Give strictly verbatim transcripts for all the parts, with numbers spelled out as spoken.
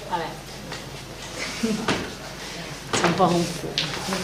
Vabbè. C'è un po' confuso.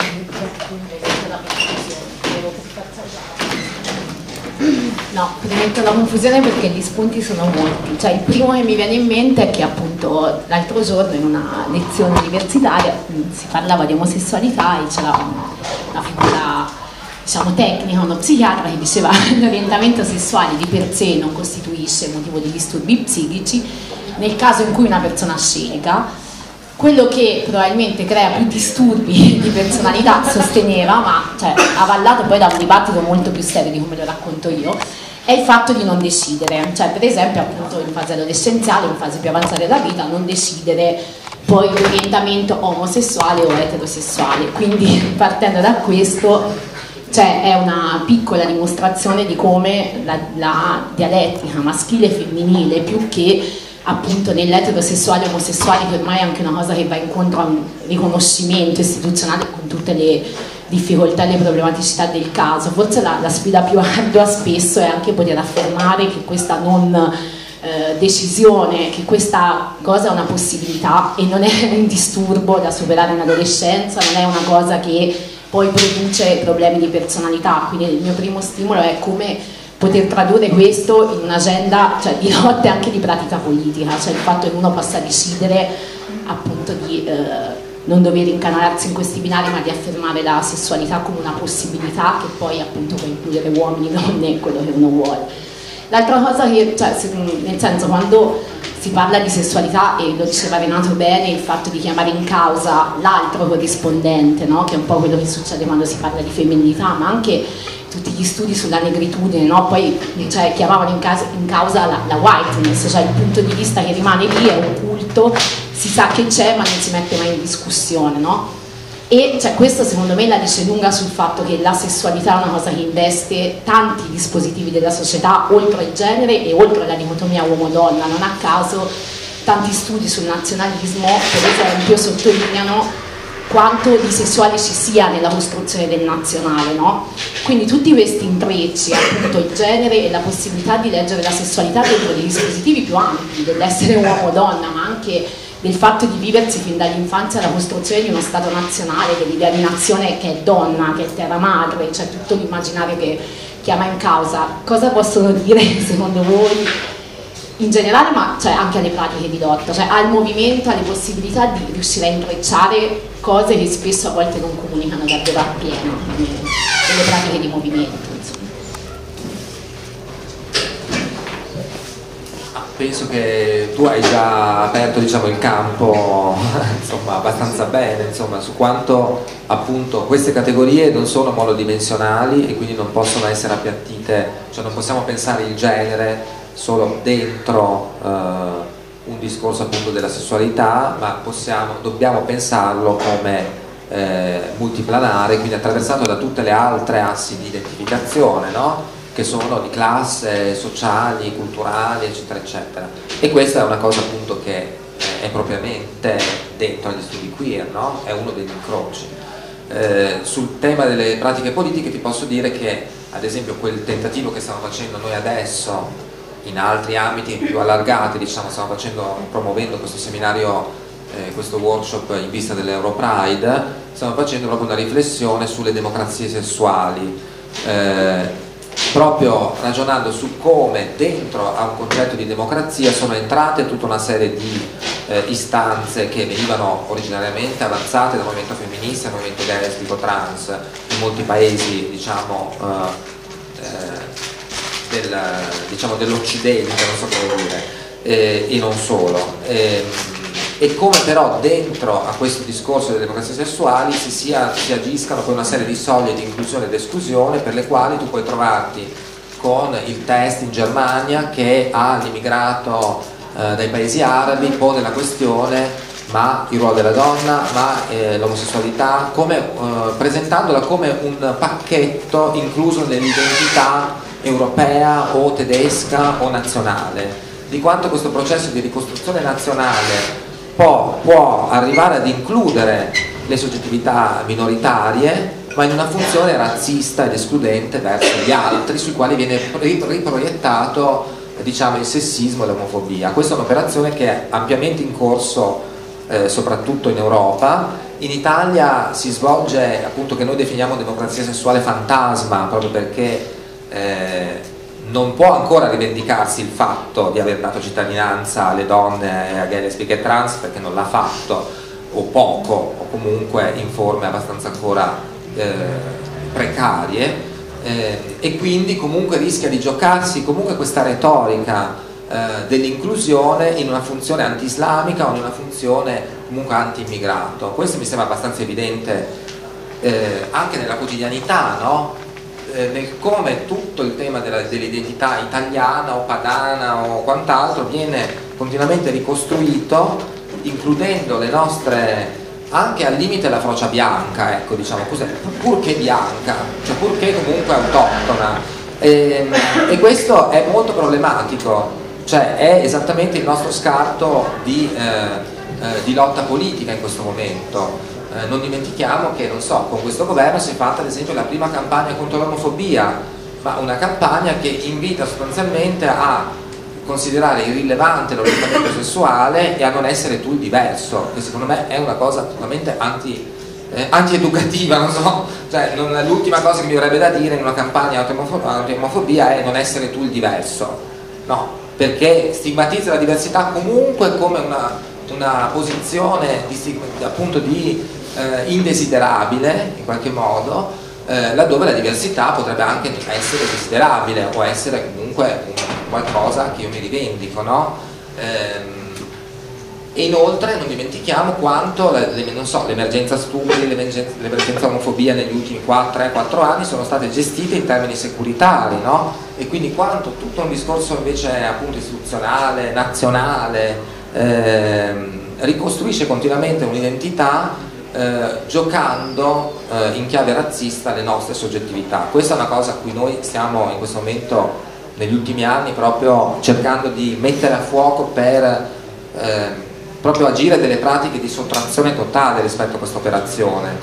No, premetto la confusione perché gli spunti sono molti. Cioè, il primo che mi viene in mente è che appunto l'altro giorno in una lezione universitaria si parlava di omosessualità e c'era una figura, diciamo, tecnica, uno psichiatra che diceva che l'orientamento sessuale di per sé non costituisce motivo di disturbi psichici nel caso in cui una persona scelga. Quello che probabilmente crea più disturbi di personalità, sosteneva, ma cioè, avallato poi da un dibattito molto più serio di come lo racconto io, è il fatto di non decidere. Cioè, per esempio, appunto in fase adolescenziale, in fase più avanzata della vita, non decidere poi l'orientamento omosessuale o eterosessuale. Quindi, partendo da questo, cioè, è una piccola dimostrazione di come la, la dialettica maschile e femminile, più che appunto nell'eterosessuale e omosessuale, che ormai è anche una cosa che va incontro a un riconoscimento istituzionale con tutte le difficoltà e le problematicità del caso. Forse la, la sfida più ardua spesso è anche poter affermare che questa non eh, decisione, che questa cosa è una possibilità e non è un disturbo da superare in adolescenza, non è una cosa che poi produce problemi di personalità. Quindi il mio primo stimolo è come poter tradurre questo in un'agenda, cioè, di lotte anche di pratica politica, cioè il fatto che uno possa decidere appunto di eh, non dover incanalarsi in questi binari, ma di affermare la sessualità come una possibilità che poi appunto può includere uomini, donne, quello che uno vuole. L'altra cosa che, cioè, nel senso, quando si parla di sessualità, e lo diceva Renato bene, il fatto di chiamare in causa l'altro corrispondente, no? Che è un po' quello che succede quando si parla di femminilità, ma anche tutti gli studi sulla negritudine, no? Poi cioè, chiamavano in, casa, in causa la, la whiteness, cioè il punto di vista che rimane lì è occulto, si sa che c'è ma non si mette mai in discussione, no? E cioè, questo secondo me la dice lunga sul fatto che la sessualità è una cosa che investe tanti dispositivi della società, oltre il genere e oltre la dicotomia uomo-donna. Non a caso tanti studi sul nazionalismo, per esempio, sottolineano quanto di sessuale ci sia nella costruzione del nazionale, no? Quindi tutti questi intrecci, appunto il genere e la possibilità di leggere la sessualità dentro dei dispositivi più ampi dell'essere uomo-donna, ma anche del fatto di viversi fin dall'infanzia la costruzione di uno Stato nazionale, dell'idea di nazione che è donna, che è terra madre, cioè tutto l'immaginario che chiama in causa. Cosa possono dire secondo voi in generale, ma cioè, anche alle pratiche di lotta, cioè al movimento, alle possibilità di riuscire a intrecciare cose che spesso a volte non comunicano davvero appieno nelle pratiche di movimento, insomma. Penso che tu hai già aperto, diciamo, il campo insomma, abbastanza bene, insomma, su quanto appunto queste categorie non sono monodimensionali e quindi non possono essere appiattite, cioè non possiamo pensare il genere solo dentro uh, un discorso appunto della sessualità, ma possiamo, dobbiamo pensarlo come eh, multiplanare, quindi attraversato da tutte le altre assi di identificazione, no? Che sono di classe, sociali, culturali, eccetera, eccetera. E questa è una cosa appunto che è propriamente dentro agli studi queer, no? È uno degli incroci. Eh, sul tema delle pratiche politiche ti posso dire che, ad esempio, quel tentativo che stiamo facendo noi adesso, in altri ambiti più allargati, diciamo, stiamo facendo, promuovendo questo seminario, eh, questo workshop in vista dell'Europride, stiamo facendo proprio una riflessione sulle democrazie sessuali, eh, proprio ragionando su come dentro a un concetto di democrazia sono entrate tutta una serie di eh, istanze che venivano originariamente avanzate dal movimento femminista, dal movimento lesbico, trans, in molti paesi, diciamo, eh, eh, del, diciamo dell'Occidente, non so come dire, eh, e non solo. Eh, e come però dentro a questo discorso delle democrazie sessuali si, sia, si agiscano poi una serie di soglie di inclusione ed esclusione per le quali tu puoi trovarti con il test in Germania che all'immigrato eh, dai paesi arabi pone la questione ma il ruolo della donna, ma eh, l'omosessualità, come, eh, presentandola come un pacchetto incluso nell'identità europea o tedesca o nazionale, di quanto questo processo di ricostruzione nazionale Può, può arrivare ad includere le soggettività minoritarie, ma in una funzione razzista ed escludente verso gli altri, sui quali viene riproiettato, diciamo, il sessismo e l'omofobia. Questa è un'operazione che è ampiamente in corso eh, soprattutto in Europa. In Italia si svolge, appunto, che noi definiamo democrazia sessuale fantasma, proprio perché eh, non può ancora rivendicarsi il fatto di aver dato cittadinanza alle donne, a gay, lesbiche e trans, perché non l'ha fatto, o poco, o comunque in forme abbastanza ancora eh, precarie, eh, e quindi comunque rischia di giocarsi comunque questa retorica eh, dell'inclusione in una funzione anti-islamica o in una funzione comunque anti-immigrato. Questo mi sembra abbastanza evidente eh, anche nella quotidianità, no? Eh, nel come tutto il tema dell'identità italiana o padana o quant'altro viene continuamente ricostruito, includendo le nostre, anche al limite la frocia bianca, ecco, diciamo così, purché bianca, cioè purché comunque autoctona, e, e questo è molto problematico, cioè è esattamente il nostro scarto di, eh, eh, di lotta politica in questo momento. Eh, non dimentichiamo che, non so, con questo governo si è fatta ad esempio la prima campagna contro l'omofobia, ma una campagna che invita sostanzialmente a considerare irrilevante l'orientamento sessuale e a non essere tu il diverso, che secondo me è una cosa totalmente anti, eh, anti-educativa, non so, cioè l'ultima cosa che mi verrebbe da dire in una campagna anti-omofobia è non essere tu il diverso, no, perché stigmatizza la diversità comunque come una, una posizione di, appunto di eh, indesiderabile in qualche modo, eh, laddove la diversità potrebbe anche essere desiderabile o essere comunque un, qualcosa che io mi rivendico, no? Ehm, e inoltre non dimentichiamo quanto le, non so, l'emergenza stupri, l'emergenza omofobia negli ultimi tre quattro anni sono state gestite in termini securitari, no? E quindi quanto tutto un discorso invece appunto istituzionale, nazionale, ehm, ricostruisce continuamente un'identità Eh, giocando eh, in chiave razzista le nostre soggettività. Questa è una cosa a cui noi stiamo in questo momento, negli ultimi anni, proprio cercando di mettere a fuoco per eh, proprio agire delle pratiche di sottrazione totale rispetto a questa operazione,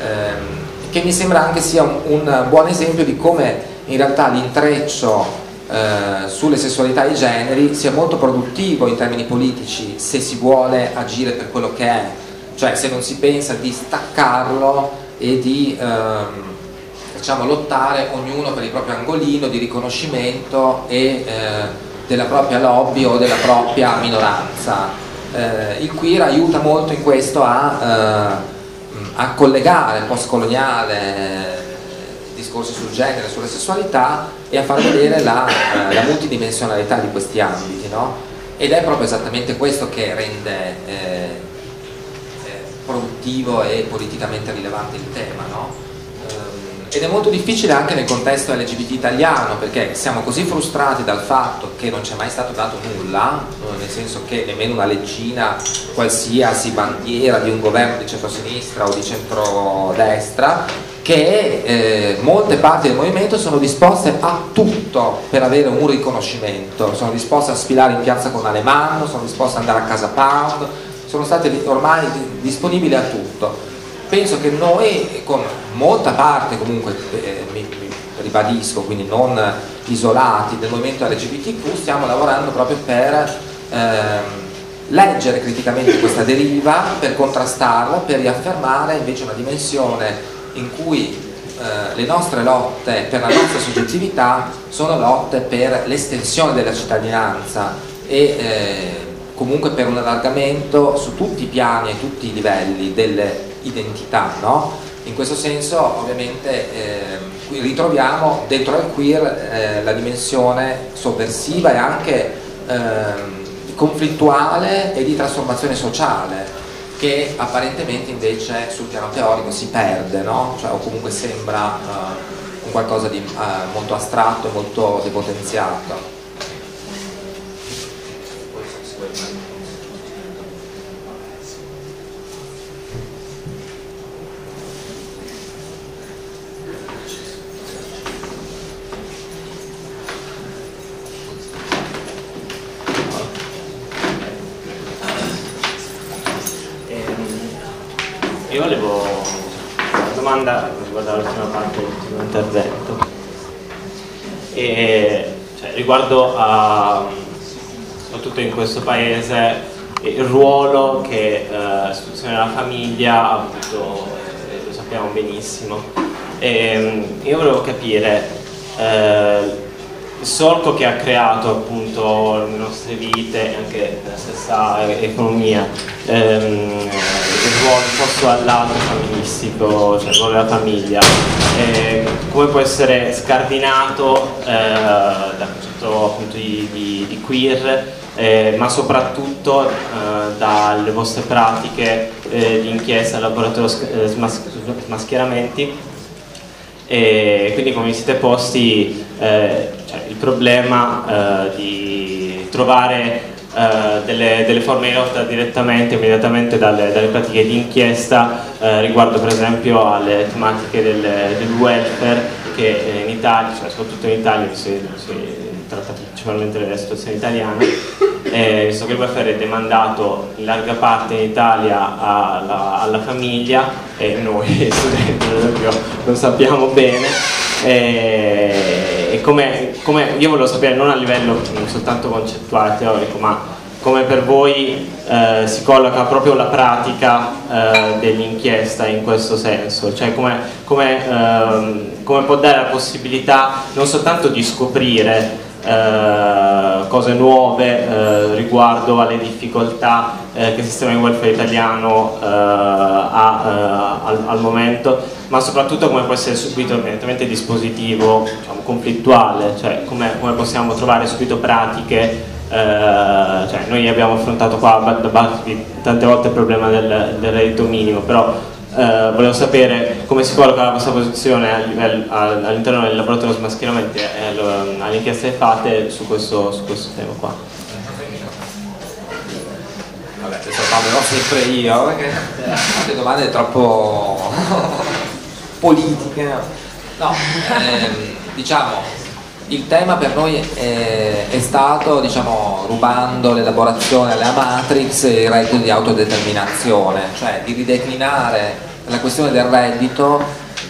eh, che mi sembra anche sia un, un buon esempio di come in realtà l'intreccio eh, sulle sessualità e i generi sia molto produttivo in termini politici se si vuole agire per quello che è. Cioè se non si pensa di staccarlo e di ehm, diciamo, lottare ognuno per il proprio angolino di riconoscimento e eh, della propria lobby o della propria minoranza. Eh, il queer aiuta molto in questo a, eh, a collegare postcoloniale discorsi sul genere, sulla sessualità e a far vedere la, eh, la multidimensionalità di questi ambiti, no? Ed è proprio esattamente questo che rende eh, produttivo e politicamente rilevante il tema, no? Ehm, ed è molto difficile anche nel contesto L G B T italiano, perché siamo così frustrati dal fatto che non c'è mai stato dato nulla, nel senso che nemmeno una leggina qualsiasi bandiera di un governo di centrosinistra o di centrodestra, che eh, molte parti del movimento sono disposte a tutto per avere un riconoscimento, sono disposte a sfilare in piazza con Alemanno, sono disposte ad andare a Casa Pound, sono state ormai disponibili a tutto. Penso che noi, con molta parte comunque, eh, mi, mi ribadisco, quindi non isolati del movimento L G B T Q, stiamo lavorando proprio per ehm, leggere criticamente questa deriva, per contrastarla, per riaffermare invece una dimensione in cui eh, le nostre lotte per la nostra soggettività sono lotte per l'estensione della cittadinanza e eh, comunque per un allargamento su tutti i piani e tutti i livelli delle identità, no? In questo senso ovviamente eh, qui ritroviamo dentro al queer eh, la dimensione sovversiva e anche eh, conflittuale e di trasformazione sociale, che apparentemente invece sul piano teorico si perde, no? Cioè, o comunque sembra eh, un qualcosa di eh, molto astratto e molto depotenziato. Io volevo una domanda riguardo all'ultima parte del tuo intervento, e, cioè, riguardo a, soprattutto in questo paese, il ruolo che eh, l'istituzione della famiglia ha avuto, eh, lo sappiamo benissimo. E, io volevo capire eh, il solco che ha creato appunto le nostre vite, anche nella stessa economia, ehm, il ruolo, il posto al lato femministico, cioè il ruolo della famiglia, eh, come può essere scardinato eh, dal concetto appunto di, di, di queer, eh, ma soprattutto eh, dalle vostre pratiche eh, di inchiesta, laboratorio smas smascheramenti. E quindi come vi siete posti eh, cioè il problema eh, di trovare eh, delle, delle forme di lotta direttamente, immediatamente dalle, dalle pratiche di inchiesta eh, riguardo per esempio alle tematiche del, del welfare che in Italia, cioè soprattutto in Italia, si, si tratta principalmente della situazione italiana, eh, visto che il welfare è demandato in larga parte in Italia alla, alla famiglia e noi studenti lo sappiamo bene, e, e come, come io volevo sapere non a livello non soltanto concettuale, teorico, ma come per voi eh, si colloca proprio la pratica eh, dell'inchiesta in questo senso, cioè come, come, ehm, come può dare la possibilità non soltanto di scoprire eh, cose nuove eh, riguardo alle difficoltà eh, che il sistema di welfare italiano eh, ha eh, al, al momento, ma soprattutto come può essere subito evidentemente dispositivo, diciamo, conflittuale, cioè come, come possiamo trovare subito pratiche. Uh, cioè noi abbiamo affrontato qua da Bacchi tante volte il problema del, del reddito minimo, però uh, volevo sapere come si colloca la vostra posizione all'interno del laboratorio smascheramenti e alle inchieste fatte su questo, su questo tema qua. Vabbè, adesso parlerò sempre io perché fate domande troppo politiche. No, ehm, diciamo il tema per noi è, è stato, diciamo, rubando l'elaborazione alla Matrix, il reddito di autodeterminazione, cioè di rideclinare la questione del reddito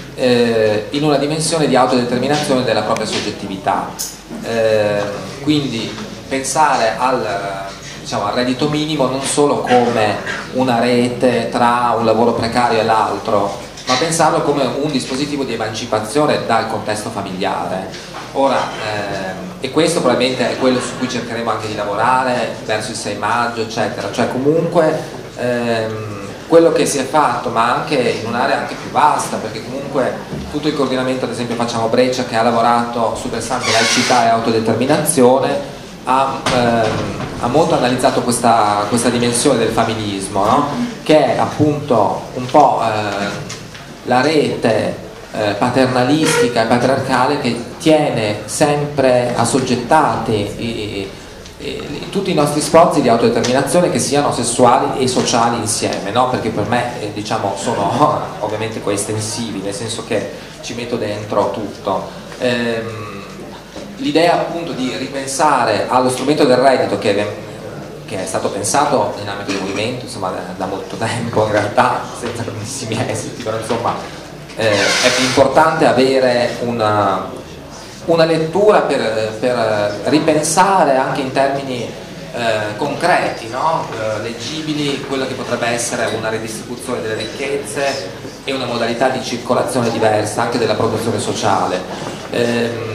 eh, in una dimensione di autodeterminazione della propria soggettività. Eh, quindi pensare al, diciamo, al reddito minimo non solo come una rete tra un lavoro precario e l'altro, ma pensarlo come un dispositivo di emancipazione dal contesto familiare. Ora, ehm, e questo probabilmente è quello su cui cercheremo anche di lavorare verso il sei maggio, eccetera, cioè comunque ehm, quello che si è fatto, ma anche in un'area anche più vasta, perché comunque tutto il coordinamento, ad esempio facciamo Breccia, che ha lavorato sul versante laicità e autodeterminazione, ha, ehm, ha molto analizzato questa, questa dimensione del familismo, no? Che è appunto un po' eh, la rete Eh, paternalistica e patriarcale che tiene sempre assoggettati i, i, i, tutti i nostri sforzi di autodeterminazione, che siano sessuali e sociali insieme, no? Perché per me eh, diciamo sono ovviamente poi estensivi, nel senso che ci metto dentro tutto. Ehm, l'idea appunto di ripensare allo strumento del reddito che, che è stato pensato nell'ambito del movimento, insomma, da, da molto tempo in realtà, senza grandissimi esiti, però insomma Eh, è importante avere una, una lettura per, per ripensare anche in termini eh, concreti, no? eh, leggibili, quello che potrebbe essere una redistribuzione delle ricchezze e una modalità di circolazione diversa anche della produzione sociale. Eh,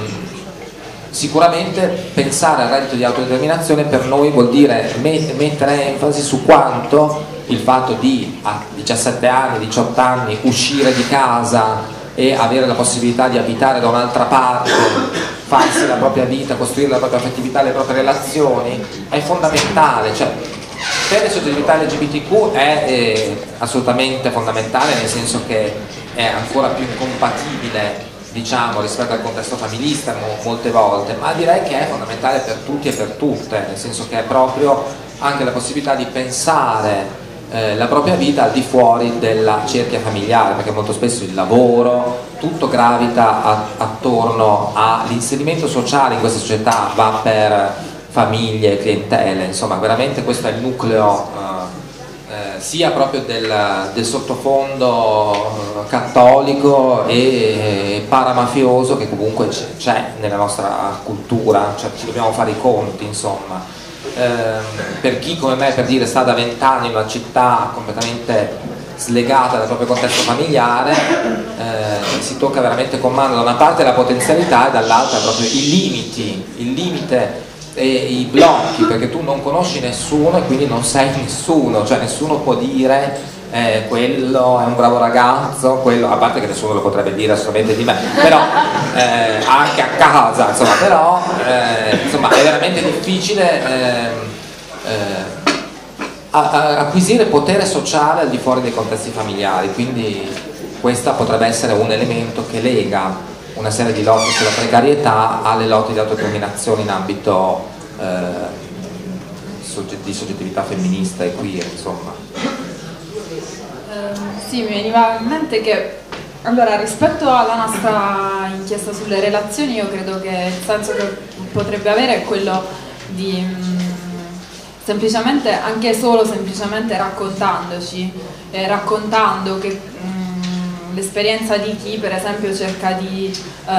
sicuramente pensare al reddito di autodeterminazione per noi vuol dire met- mettere enfasi su quanto il fatto di a diciassette anni, diciotto anni uscire di casa e avere la possibilità di abitare da un'altra parte, farsi la propria vita, costruire la propria affettività, le proprie relazioni, è fondamentale. Cioè, per le soggettività L G B T Q è eh, assolutamente fondamentale, nel senso che è ancora più incompatibile, diciamo, rispetto al contesto familista molte volte, ma direi che è fondamentale per tutti e per tutte, nel senso che è proprio anche la possibilità di pensare eh, la propria vita al di fuori della cerchia familiare, perché molto spesso il lavoro, tutto gravita a, attorno all'inserimento sociale in questa società, va per famiglie, clientele, insomma veramente questo è il nucleo eh, eh, sia proprio del, del sottofondo cattolico e paramafioso che comunque c'è nella nostra cultura, cioè ci dobbiamo fare i conti, insomma. ehm, per chi come me, per dire, sta da vent'anni in una città completamente slegata dal proprio contesto familiare, eh, si tocca veramente con mano da una parte la potenzialità e dall'altra proprio i limiti, il limite e i blocchi, perché tu non conosci nessuno e quindi non sei nessuno, cioè nessuno può dire eh, quello è un bravo ragazzo, quello, a parte che nessuno lo potrebbe dire assolutamente di me, però eh, anche a casa, insomma, però eh, insomma, è veramente difficile eh, eh, a, a acquisire potere sociale al di fuori dei contesti familiari, quindi questo potrebbe essere un elemento che lega una serie di lotte sulla precarietà alle lotte di autodeterminazione in ambito eh, di soggettività femminista e queer, insomma. Um, sì, mi veniva in mente che allora, rispetto alla nostra inchiesta sulle relazioni, io credo che il senso che potrebbe avere è quello di mh, semplicemente, anche solo semplicemente raccontandoci, eh, raccontando che mh, l'esperienza di chi per esempio cerca di eh,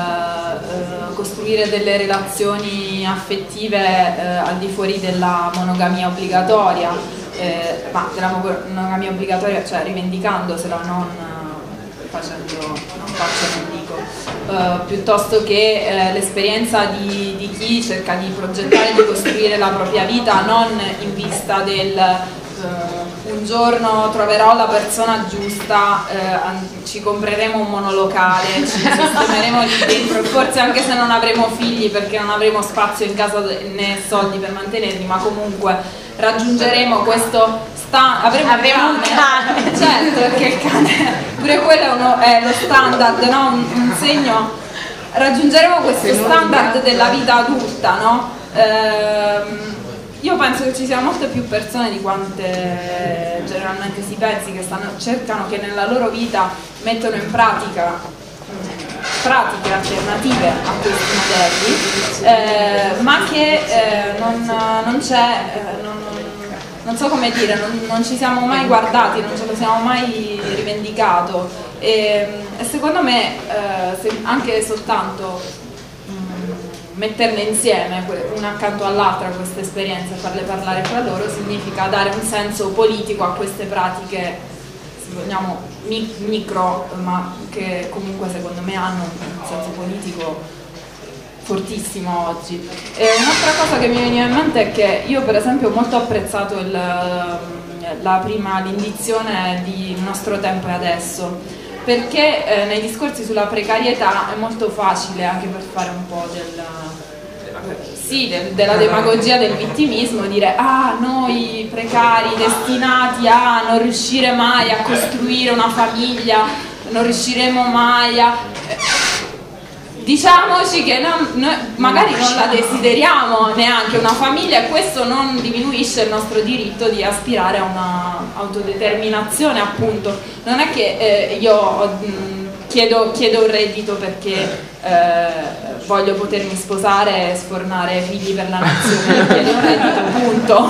eh, costruire delle relazioni affettive eh, al di fuori della monogamia obbligatoria, eh, ma della monogamia obbligatoria, cioè rivendicandosela, non eh, facendo, non faccio, non dico, eh, piuttosto che eh, l'esperienza di, di chi cerca di progettare, di costruire la propria vita non in vista del Uh, un giorno troverò la persona giusta, uh, ci compreremo un monolocale, ci sistemeremo lì dentro, forse anche se non avremo figli perché non avremo spazio in casa né soldi per mantenerli, ma comunque raggiungeremo questo sta avremo, avremo un cane, un cane. Certo, perché il cane pure quello è, uno, è lo standard, no? un, un segno, raggiungeremo questo standard della vita adulta, no? Uh, Io penso che ci siano molte più persone di quante generalmente si pensi, che stanno, cercano, che nella loro vita mettono in pratica pratiche alternative a questi modelli, eh, ma che eh, non, non c'è, eh, non, non so come dire, non, non ci siamo mai guardati, non ce lo siamo mai rivendicato e, e secondo me eh, se anche soltanto metterle insieme una accanto all'altra queste esperienze e farle parlare fra loro significa dare un senso politico a queste pratiche, se vogliamo micro, ma che comunque secondo me hanno un senso politico fortissimo oggi. E un'altra cosa che mi veniva in mente è che io per esempio ho molto apprezzato il, la prima l'indizione di Il nostro tempo e adesso, perché eh, nei discorsi sulla precarietà è molto facile, anche per fare un po' del, sì, del, della demagogia del vittimismo, dire ah, noi precari destinati a non riuscire mai a costruire una famiglia, non riusciremo mai a... Diciamoci che non, noi magari non la desideriamo neanche una famiglia e questo non diminuisce il nostro diritto di aspirare a una autodeterminazione, appunto. Non è che eh, io mh, chiedo, chiedo un reddito perché eh, voglio potermi sposare e sfornare figli per la nazione, io chiedo un reddito, punto.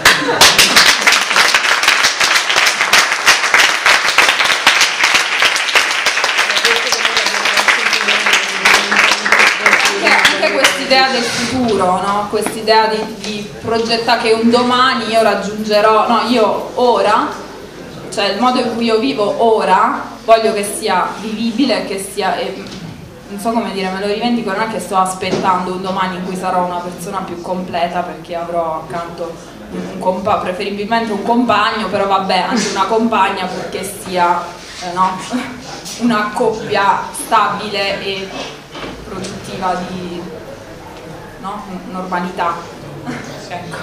Quest'idea del futuro, no? Quest'idea di, di progettare che un domani io raggiungerò, no, io ora, cioè il modo in cui io vivo ora, voglio che sia vivibile, che sia, eh, non so come dire, me lo rivendico, non è che sto aspettando un domani in cui sarò una persona più completa perché avrò accanto un compa- preferibilmente un compagno, però vabbè, anche una compagna perché sia eh, no? una coppia stabile e produttiva di no? normalità. Ecco.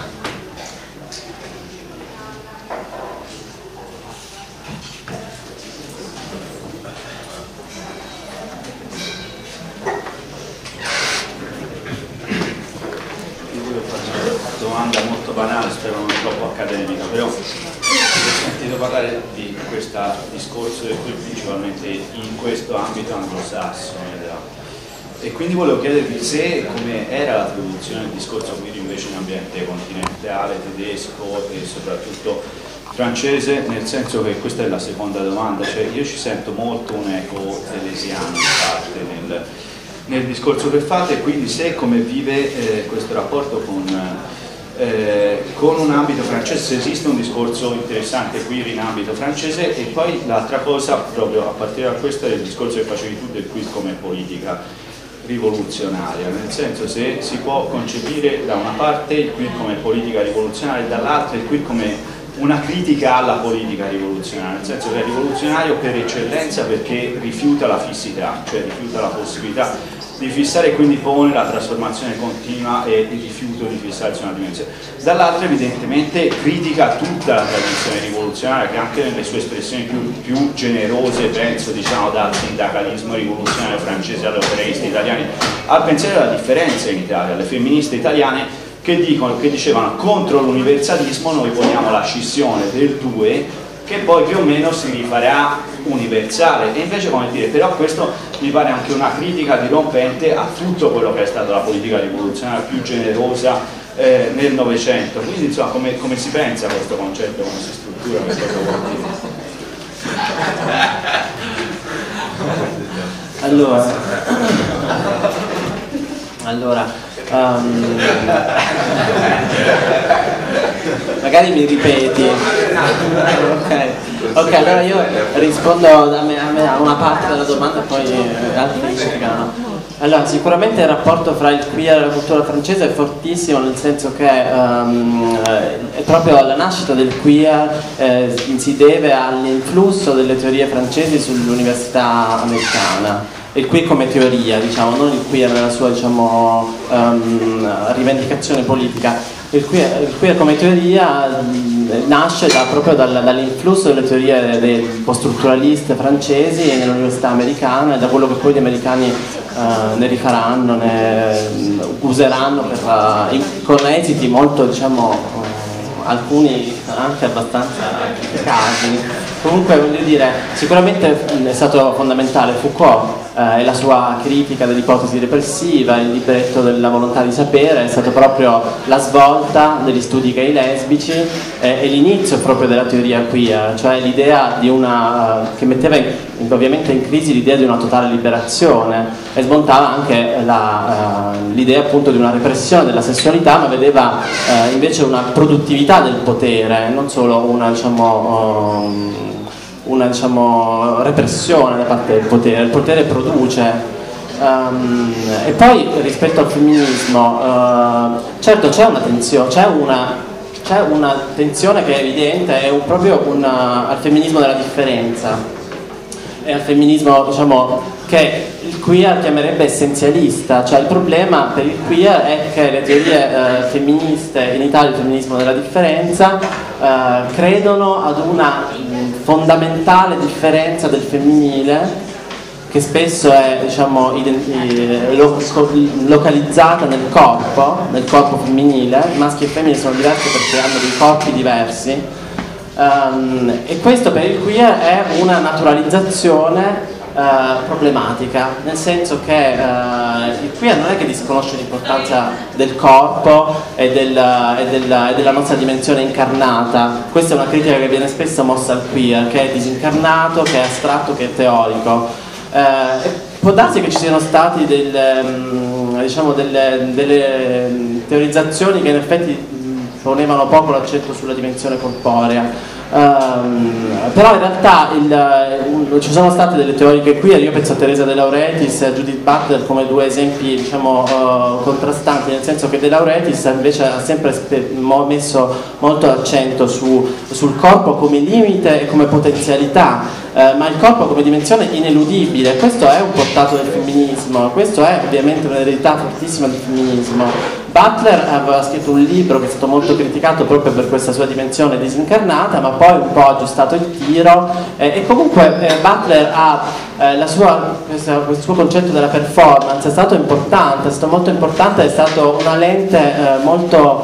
Io volevo fare una domanda molto banale, spero non troppo accademica, però ho sentito parlare di questo discorso e qui principalmente in questo ambito anglosassone. E quindi volevo chiedervi se come era la traduzione del discorso quindi invece in ambiente continentale, tedesco e soprattutto francese, nel senso che questa è la seconda domanda, cioè io ci sento molto un eco telesiano in parte nel, nel discorso che fate, quindi se come vive eh, questo rapporto con eh, con un ambito francese. Esiste un discorso interessante qui in ambito francese, e poi l'altra cosa, proprio a partire da questo, è il discorso che facevi tu del queer come politica rivoluzionaria, nel senso, se si può concepire da una parte il queer come politica rivoluzionaria e dall'altra il queer come una critica alla politica rivoluzionaria, nel senso che è rivoluzionario per eccellenza perché rifiuta la fissità, cioè rifiuta la possibilità di fissare e quindi pone la trasformazione continua e il rifiuto di fissarsi una dimensione. Dall'altra evidentemente critica tutta la tradizione rivoluzionaria, che anche nelle sue espressioni più, più generose, penso diciamo dal sindacalismo rivoluzionario francese agli operisti italiani, al pensiero alla differenza in Italia, alle femministe italiane che, dicono, che dicevano contro l'universalismo noi poniamo la scissione del due, che poi più o meno si rifarà universale, e invece, come dire, però questo mi pare anche una critica dirompente a tutto quello che è stata la politica rivoluzionaria più generosa eh, nel Novecento. Quindi insomma, come, come si pensa a questo concetto, come si struttura questo concetto? Allora, allora um, magari mi ripeti. Ok, ok, allora io rispondo a, me, a, me, a una parte della domanda e poi eh, altri spiegano. Allora, sicuramente il rapporto fra il queer e la cultura francese è fortissimo, nel senso che um, è proprio la nascita del queer eh, si deve all'influsso delle teorie francesi sull'università americana. Il queer come teoria, diciamo, non il queer nella sua, diciamo, um, rivendicazione politica. Il queer, il queer come teoria mh, nasce da, proprio dal, dall'influsso delle teorie dei post-strutturaliste francesi nell'università americana, e da quello che poi gli americani uh, ne rifaranno, ne uh, useranno per, uh, in, con esiti molto, diciamo, uh, alcuni anche abbastanza criticati. Comunque, voglio dire, sicuramente è stato fondamentale Foucault eh, e la sua critica dell'ipotesi repressiva, il libretto della volontà di sapere, è stato proprio la svolta degli studi gay lesbici eh, e l'inizio proprio della teoria queer, cioè l'idea di una che metteva in, ovviamente in crisi l'idea di una totale liberazione, e smontava anche la, uh, l'idea appunto di una repressione della sessualità, ma vedeva uh, invece una produttività del potere, non solo una, diciamo, um, una diciamo, repressione da parte del potere. Il potere produce. Um, e poi rispetto al femminismo, uh, certo c'è una tensione, c'è una, c'è una tensione che è evidente, è un, proprio una, al femminismo della differenza, e al femminismo, diciamo, che il queer chiamerebbe essenzialista. Cioè il problema per il queer è che le teorie eh, femministe in Italia, il femminismo della differenza, eh, credono ad una mh, fondamentale differenza del femminile, che spesso è, diciamo, lo, localizzata nel corpo, nel corpo femminile. Maschi e femmine sono diversi perché hanno dei corpi diversi, um, e questo per il queer è una naturalizzazione Uh, problematica, nel senso che uh, il queer non è che disconosce l'importanza del corpo e, del, e, del, e della nostra dimensione incarnata. Questa è una critica che viene spesso mossa al queer, che è disincarnato, che è astratto, che è teorico. Uh, e può darsi che ci siano stati delle, um, diciamo delle, delle teorizzazioni che in effetti ponevano poco l'accento sulla dimensione corporea. Um, però in realtà il, ci sono state delle teoriche queer, io penso a Teresa De Lauretis e a Judith Butler come due esempi, diciamo, uh, contrastanti, nel senso che De Lauretis invece ha sempre messo molto accento su, sul corpo come limite e come potenzialità, uh, ma il corpo come dimensione ineludibile. Questo è un portato del femminismo, questo è ovviamente un'eredità fortissima del femminismo. Butler aveva scritto un libro che è stato molto criticato proprio per questa sua dimensione disincarnata, ma poi un po' aggiustato il tiro, eh, e comunque eh, Butler ha eh, la sua, questo, questo suo concetto della performance è stato importante, è stato molto importante, è stato una lente eh, molto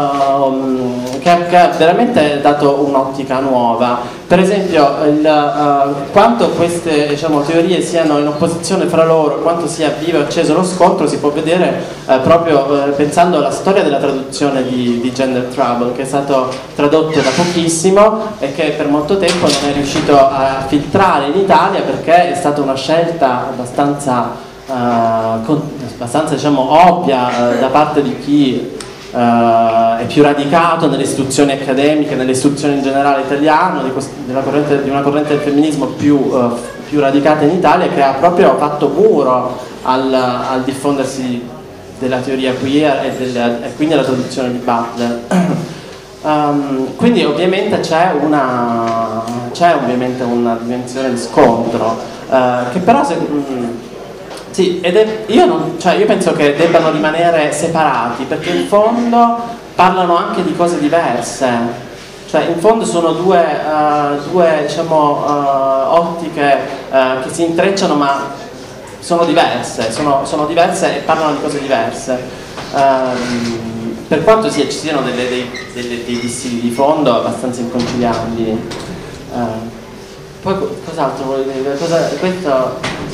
uh, che, che ha veramente dato un'ottica nuova. Per esempio il, uh, quanto queste, diciamo, teorie siano in opposizione fra loro, quanto sia vivo e acceso lo scontro, si può vedere uh, proprio uh, pensando alla storia della traduzione di, di Gender Trouble, che è stato tradotto da pochissimo e che per molto tempo non è riuscito a filtrare in Italia, perché è stata una scelta abbastanza, uh, con, abbastanza diciamo, ovvia uh, da parte di chi uh, è più radicato nelle istituzioni accademiche, nelle istituzioni in generale italiane, di, della corrente, di una corrente del femminismo più, uh, più radicata in Italia, che ha proprio fatto muro al, al diffondersi della teoria queer e, del, e quindi alla traduzione di Butler. Um, quindi ovviamente c'è una c'è ovviamente una dimensione di scontro, uh, che però se, mm, sì, ed è, io, non, cioè io penso che debbano rimanere separati, perché in fondo parlano anche di cose diverse, cioè in fondo sono due, uh, due diciamo, uh, ottiche uh, che si intrecciano ma sono diverse, sono, sono diverse e parlano di cose diverse. Um, per quanto sia, ci siano delle, dei, delle, dei dissidi di fondo abbastanza inconciliabili. Uh, poi cos'altro volevo dire? Cosa, questo...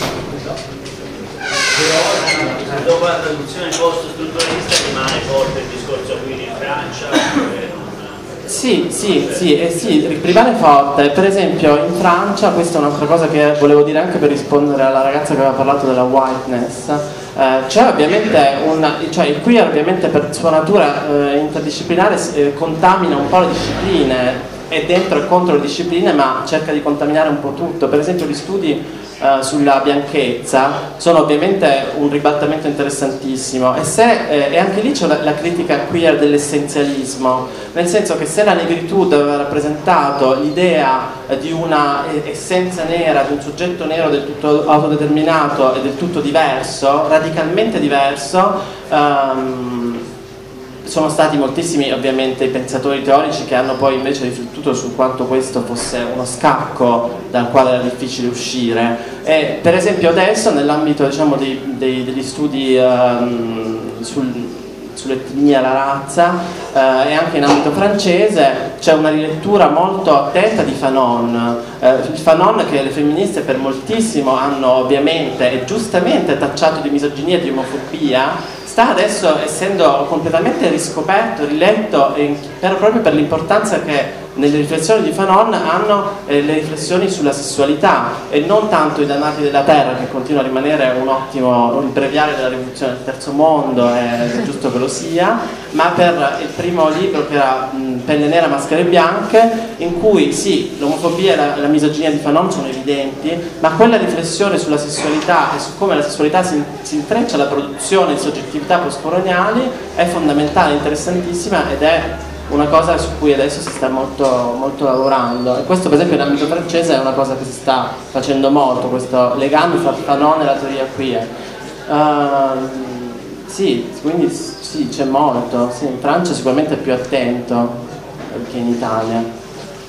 Dopo la traduzione post-strutturalista rimane forte il discorso qui in Francia? Sì, sì, sì, eh, sì, rimane forte. Per esempio in Francia, questa è un'altra cosa che volevo dire anche per rispondere alla ragazza che aveva parlato della whiteness, eh, c'è ovviamente un, cioè il queer ovviamente per sua natura eh, interdisciplinare eh, contamina un po' le discipline, è dentro e contro le discipline, ma cerca di contaminare un po' tutto. Per esempio gli studi Uh, sulla bianchezza sono ovviamente un ribaltamento interessantissimo, e, se, eh, e anche lì c'è la, la critica queer dell'essenzialismo, nel senso che se la negritud aveva rappresentato l'idea eh, di una essenza nera, di un soggetto nero del tutto autodeterminato e del tutto diverso, radicalmente diverso, um, sono stati moltissimi ovviamente i pensatori teorici che hanno poi invece riflettuto su quanto questo fosse uno scacco dal quale era difficile uscire. E per esempio adesso nell'ambito diciamo, dei, dei, degli studi um, sul, sull'etnia, la razza uh, e anche in ambito francese c'è una rilettura molto attenta di Fanon. Uh, il Fanon che le femministe per moltissimo hanno ovviamente e giustamente tacciato di misoginia e di omofobia, sta adesso essendo completamente riscoperto, riletto, eh, per, proprio per l'importanza che nelle riflessioni di Fanon hanno eh, le riflessioni sulla sessualità, e non tanto i dannati della terra, che continua a rimanere un ottimo, un breviario della rivoluzione del terzo mondo, ed è giusto che lo sia, ma per il primo libro che era mh, Pelle nera, maschere bianche, in cui sì, l'omofobia e la, la misoginia di Fanon sono evidenti, ma quella riflessione sulla sessualità e su come la sessualità si, si intreccia alla produzione di soggettività postcoloniali è fondamentale, interessantissima, ed è una cosa su cui adesso si sta molto, molto lavorando, e questo per esempio in ambito francese è una cosa che si sta facendo molto, questo legame fra Fanon e la teoria queer. Uh, sì, quindi sì, c'è molto, sì, in Francia sicuramente è più attento che in Italia.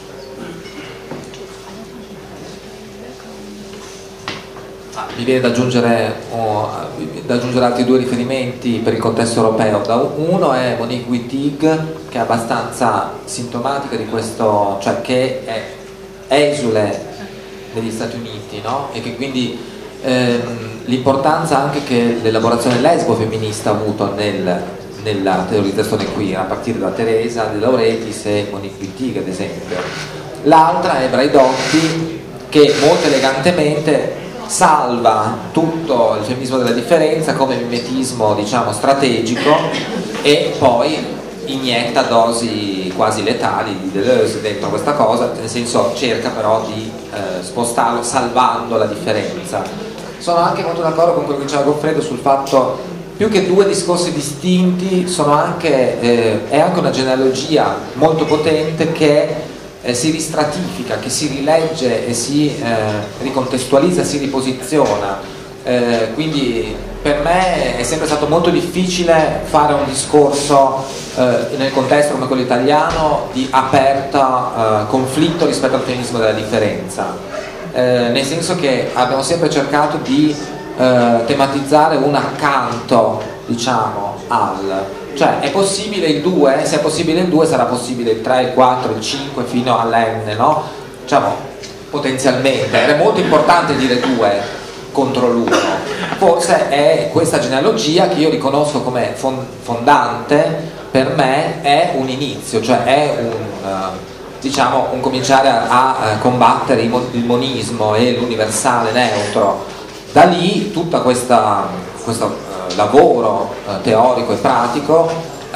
Mi viene da aggiungere, oh, da aggiungere altri due riferimenti per il contesto europeo. Da uno è Monique Wittig, che è abbastanza sintomatica di questo, cioè che è esule negli Stati Uniti, no? E che quindi ehm, l'importanza anche che l'elaborazione lesbo-femminista ha avuto nel, nella teorizzazione queer, a partire da Teresa De Lauretis e Monique Wittig ad esempio. L'altra è Braidotti, che molto elegantemente salva tutto il femminismo della differenza come mimetismo, diciamo, strategico, e poi inietta dosi quasi letali di Deleuze dentro questa cosa, nel senso cerca però di eh, spostarlo salvando la differenza. Sono anche molto d'accordo con quello che diceva Goffredo sul fatto, più che due discorsi distinti, sono anche, eh, è anche una genealogia molto potente che Eh, si ristratifica, che si rilegge e si eh, ricontestualizza, si riposiziona. Eh, quindi per me è sempre stato molto difficile fare un discorso eh, nel contesto come quello italiano di aperta eh, conflitto rispetto al femminismo della differenza, eh, nel senso che abbiamo sempre cercato di eh, tematizzare un accanto, diciamo, al... Cioè è possibile il due, se è possibile il due sarà possibile il tre, il quattro, il cinque fino all'N, no? Diciamo, potenzialmente. Era molto importante dire due contro l'uno. Forse è questa genealogia che io riconosco come fondante, per me è un inizio, cioè è un, diciamo, un cominciare a, a combattere il monismo e l'universale neutro. Da lì tutta questa... questa lavoro eh, teorico e pratico eh,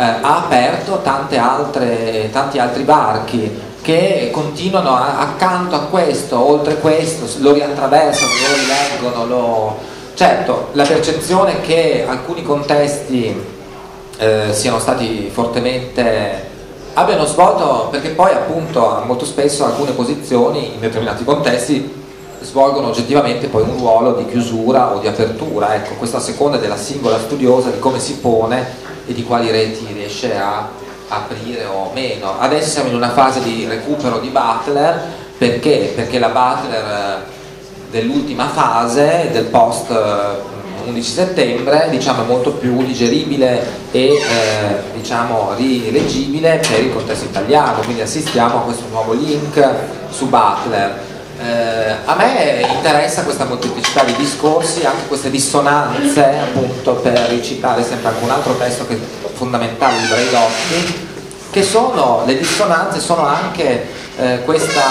eh, ha aperto tante altre, tanti altri varchi che continuano a, accanto a questo, oltre questo, lo riattraversano, lo rileggono, lo... certo la percezione che alcuni contesti eh, siano stati fortemente, abbiano svolto, perché poi appunto molto spesso alcune posizioni in determinati contesti svolgono oggettivamente poi un ruolo di chiusura o di apertura, ecco, questo a seconda della singola studiosa, di come si pone e di quali reti riesce a aprire o meno. Adesso siamo in una fase di recupero di Butler, perché? Perché la Butler dell'ultima fase, del post undici settembre, diciamo, è molto più digeribile e eh, diciamo rileggibile per il contesto italiano, quindi assistiamo a questo nuovo link su Butler. Eh, a me interessa questa molteplicità di discorsi, anche queste dissonanze, appunto, per ricitare sempre anche un altro testo che è fondamentale di Braidotti, che sono, le dissonanze sono anche eh, questa,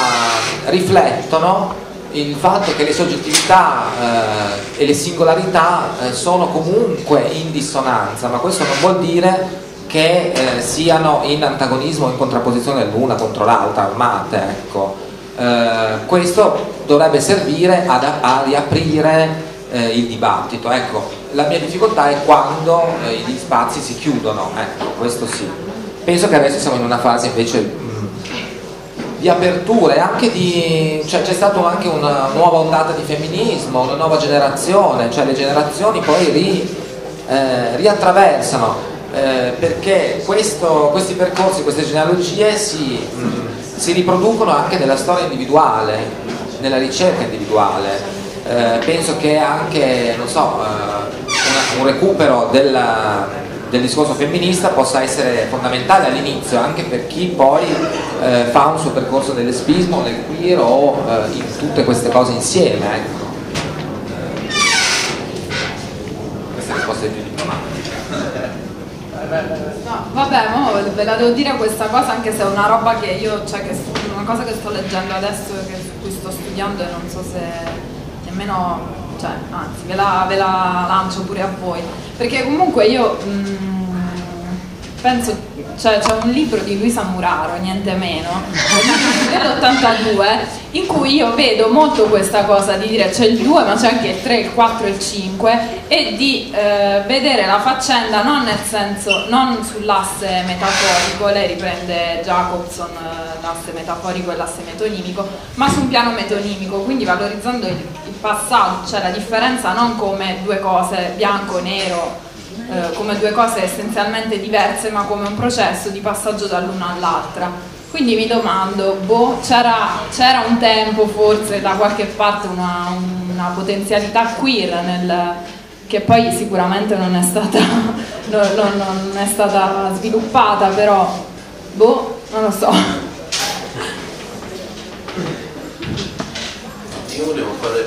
riflettono il fatto che le soggettività eh, e le singolarità eh, sono comunque in dissonanza, ma questo non vuol dire che eh, siano in antagonismo o in contrapposizione l'una contro l'altra, armate, ecco. Uh, questo dovrebbe servire ad, a riaprire uh, il dibattito. Ecco, la mia difficoltà è quando uh, gli spazi si chiudono, ecco, questo sì. Penso che adesso siamo in una fase invece mh, di apertura e anche di, cioè c'è stata anche una nuova ondata di femminismo, una nuova generazione, cioè le generazioni poi ri, eh, riattraversano eh, perché questo, questi percorsi, queste genealogie si mh, si riproducono anche nella storia individuale, nella ricerca individuale. Eh, penso che anche, non so, eh, una, un recupero della, del discorso femminista possa essere fondamentale all'inizio, anche per chi poi eh, fa un suo percorso nel lesbismo, nel queer o eh, in tutte queste cose insieme. Ecco. Questa risposta è più diplomatica. No, vabbè, mo ve la devo dire questa cosa, anche se è una roba che io, cioè che una cosa che sto leggendo adesso, che, su cui sto studiando e non so se nemmeno, cioè, anzi, ve la, ve la lancio pure a voi, perché comunque io mh, penso, cioè c'è un libro di Luisa Muraro, niente meno, dell'ottantadue, in cui io vedo molto questa cosa di dire c'è il due ma c'è anche il tre, il quattro e il cinque, e di eh, vedere la faccenda non nel senso, non sull'asse metaforico, lei riprende Jacobson, eh, l'asse metaforico e l'asse metonimico, ma su un piano metonimico, quindi valorizzando il, il passaggio, cioè la differenza non come due cose bianco e nero, eh, come due cose essenzialmente diverse, ma come un processo di passaggio dall'una all'altra. Quindi mi domando, boh, c'era un tempo forse da qualche parte una, una potenzialità queer nel, che poi sicuramente non è stata, non, non, non è stata sviluppata, però boh, non lo so. Io volevo fare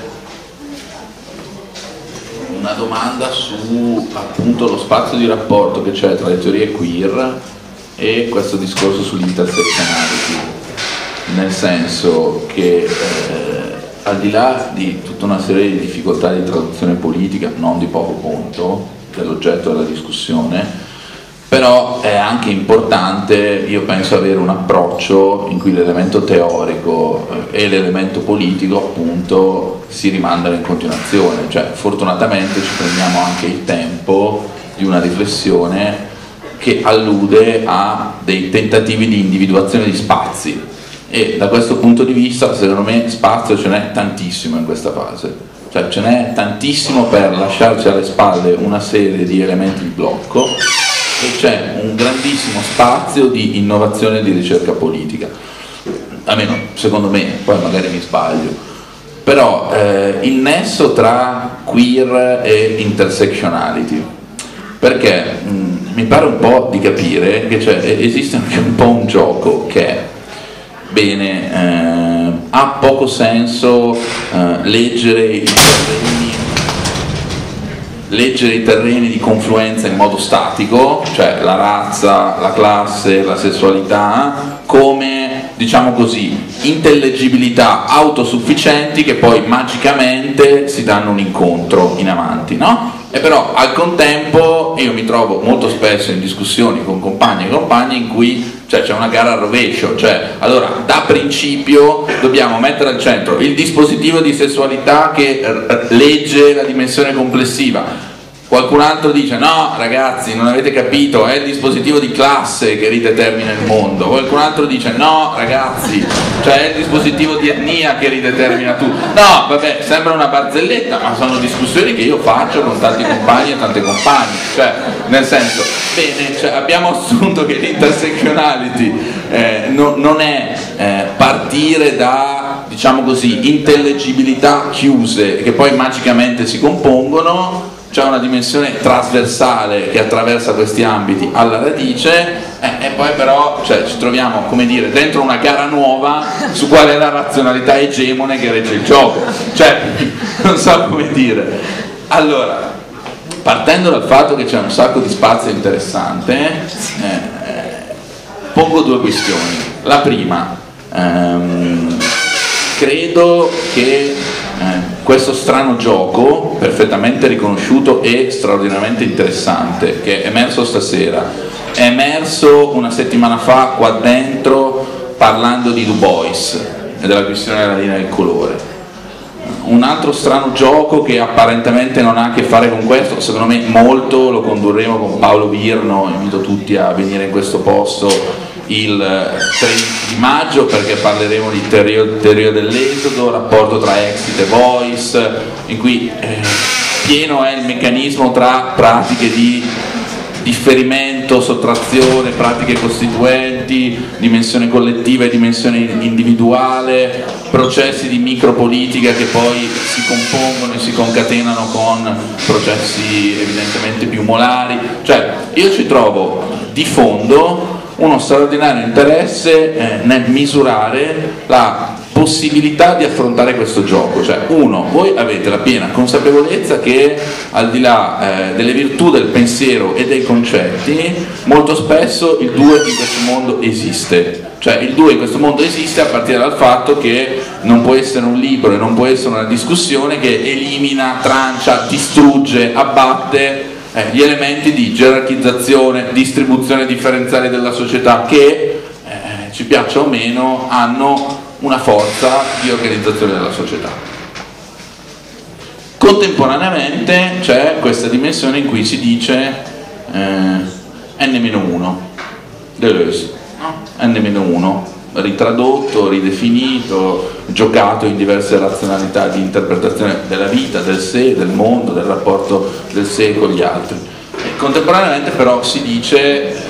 una domanda su appunto lo spazio di rapporto che c'è tra le teorie queer e questo discorso sull'intersectionality, nel senso che eh, al di là di tutta una serie di difficoltà di traduzione politica, non di poco conto, dell'oggetto della discussione, però è anche importante, io penso, avere un approccio in cui l'elemento teorico eh, e l'elemento politico appunto si rimandano in continuazione, cioè fortunatamente ci prendiamo anche il tempo di una riflessione che allude a dei tentativi di individuazione di spazi, e da questo punto di vista secondo me spazio ce n'è tantissimo in questa fase, cioè ce n'è tantissimo per lasciarci alle spalle una serie di elementi di blocco, e c'è un grandissimo spazio di innovazione e di ricerca politica, almeno secondo me, poi magari mi sbaglio, però eh, il nesso tra queer e intersectionality, perché mh, mi pare un po' di capire che cioè, esiste anche un po' un gioco che è, bene, eh, ha poco senso eh, leggere i terreni, leggere i terreni di confluenza in modo statico, cioè la razza, la classe, la sessualità, come, diciamo così, intellegibilità autosufficienti che poi magicamente si danno un incontro in avanti, no? E però al contempo io mi trovo molto spesso in discussioni con compagni e compagni in cui cioè, c'è una gara al rovescio, cioè allora da principio dobbiamo mettere al centro il dispositivo di sessualità che legge la dimensione complessiva. Qualcun altro dice no ragazzi non avete capito, è il dispositivo di classe che ridetermina il mondo. Qualcun altro dice no ragazzi, cioè è il dispositivo di etnia che ridetermina tutto. No vabbè, sembra una barzelletta, ma sono discussioni che io faccio con tanti compagni e tante compagne, cioè nel senso, bene, cioè, abbiamo assunto che l'intersectionality eh, no, non è eh, partire da, diciamo così, intellegibilità chiuse che poi magicamente si compongono. C'è una dimensione trasversale che attraversa questi ambiti alla radice eh, e poi però cioè, ci troviamo, come dire, dentro una gara nuova su qual è la razionalità egemone che regge il gioco, cioè non so come dire. Allora, partendo dal fatto che c'è un sacco di spazio interessante, eh, pongo due questioni. La prima, ehm, credo che eh, questo strano gioco, perfettamente riconosciuto e straordinariamente interessante, che è emerso stasera, è emerso una settimana fa qua dentro parlando di Du Bois e della questione della linea del colore. Un altro strano gioco che apparentemente non ha a che fare con questo, secondo me molto lo condurremo con Paolo Virno, invito tutti a venire in questo posto il tredici di maggio perché parleremo di teoria, teoria dell'esodo, rapporto tra exit e voice, in cui eh, pieno è il meccanismo tra pratiche di differimento, sottrazione, pratiche costituenti, dimensione collettiva e dimensione individuale, processi di micropolitica che poi si compongono e si concatenano con processi evidentemente più molari. Cioè io ci trovo di fondo uno straordinario interesse eh, nel misurare la possibilità di affrontare questo gioco. Cioè, uno, voi avete la piena consapevolezza che al di là eh, delle virtù del pensiero e dei concetti, molto spesso il due in questo mondo esiste. Cioè il due in questo mondo esiste a partire dal fatto che non può essere un libro e non può essere una discussione che elimina, trancia, distrugge, abbatte Eh, gli elementi di gerarchizzazione, distribuzione differenziale della società che, eh, ci piaccia o meno, hanno una forza di organizzazione della società. Contemporaneamente c'è questa dimensione in cui si dice eh, N meno uno, Deleuze, no? N meno uno, ritradotto, ridefinito, giocato in diverse razionalità di interpretazione della vita, del sé, del mondo, del rapporto del sé con gli altri. E contemporaneamente però si dice eh,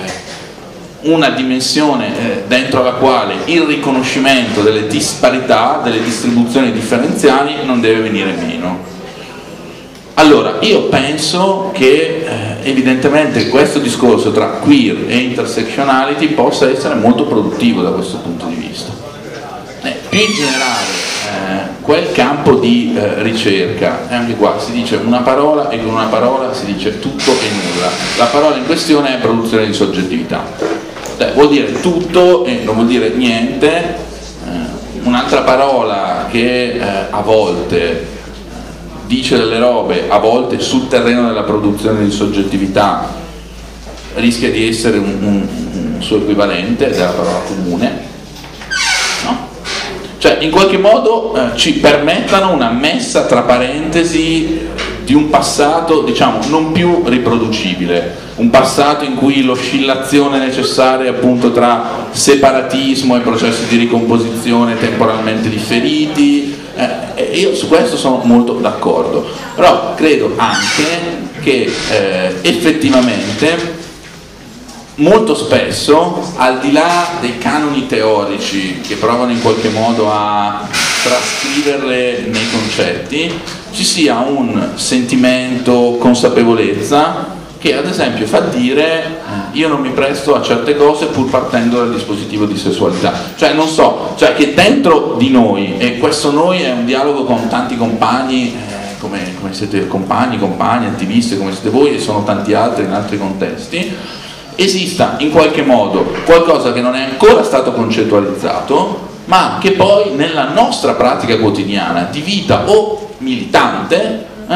una dimensione eh, dentro la quale il riconoscimento delle disparità, delle distribuzioni differenziali non deve venire meno. Allora, io penso che eh, evidentemente questo discorso tra queer e intersectionality possa essere molto produttivo da questo punto di vista. Eh, più in generale, eh, quel campo di eh, ricerca, e anche qua si dice una parola e con una parola si dice tutto e nulla. La parola in questione è produzione di soggettività. Cioè, vuol dire tutto e non vuol dire niente. Eh, un'altra parola che eh, a volte dice delle robe, a volte sul terreno della produzione di soggettività, rischia di essere un, un, un suo equivalente, ed è la parola comune, no? Cioè in qualche modo eh, ci permettano una messa tra parentesi di un passato, diciamo, non più riproducibile, un passato in cui l'oscillazione necessaria appunto tra separatismo e processi di ricomposizione temporalmente differiti. Eh, io su questo sono molto d'accordo, però credo anche che eh, effettivamente molto spesso, al di là dei canoni teorici che provano in qualche modo a trascriverle nei concetti, ci sia un sentimento, consapevolezza che ad esempio fa dire eh, io non mi presto a certe cose pur partendo dal dispositivo di sessualità. Cioè non so, cioè che dentro di noi, e questo noi è un dialogo con tanti compagni, eh, come, come siete compagni, compagni, attivisti, come siete voi e sono tanti altri in altri contesti, esista in qualche modo qualcosa che non è ancora stato concettualizzato, ma che poi nella nostra pratica quotidiana di vita o militante eh,